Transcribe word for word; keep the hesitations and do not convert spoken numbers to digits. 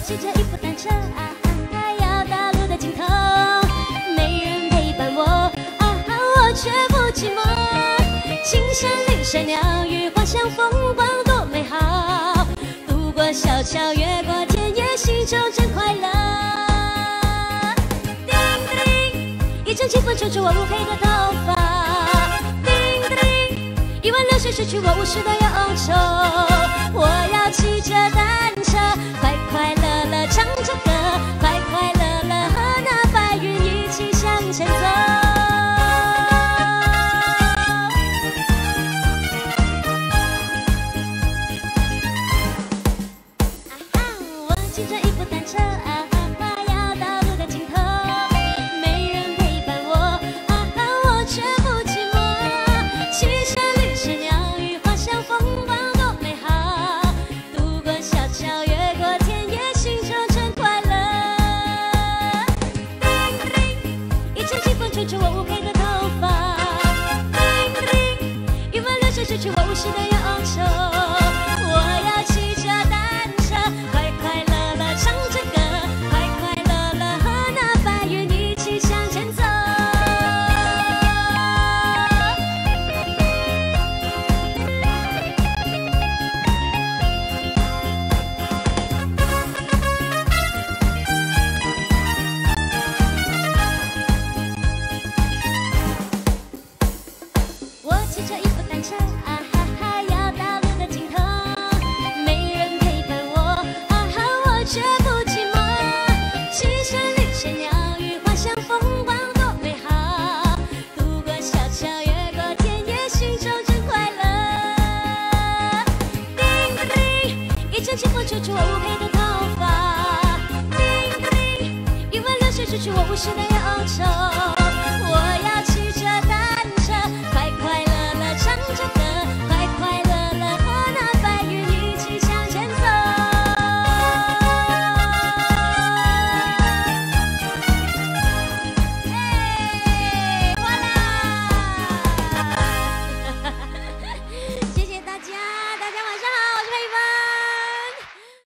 骑着一部单车啊，要到路的尽头，没人陪伴我啊，我却不寂寞。青山绿水鸟语花香，风光多美好。渡过小桥，越过田野，心中真快乐。叮叮，一阵清风吹出我乌黑的头发。叮叮，一湾流水洗去我无视的忧愁。我要骑着单车，快快乐乐唱着歌，快快乐乐和那白云一起向前走。我骑着一部单车啊，要到路的尽头，没人陪伴我啊，我却不寂寞。青山绿水鸟语花香，风光多美好。渡过小桥，越过田野，心中真快乐。叮叮，一阵清风吹出我乌黑的头发。叮叮，一湾流水洗去我无视的忧愁。我要骑着单车，快快乐乐唱着歌，快快乐乐和那白云一起向前走。我骑着一部单车啊，要到路的尽头，没人陪伴我啊，我却不寂寞。青山绿水鸟语花香，风光多美好。渡过小桥，越过田野，心中真快乐。叮叮，一阵清风吹出我乌黑的头发。叮叮，一湾流水洗去我无视的忧愁。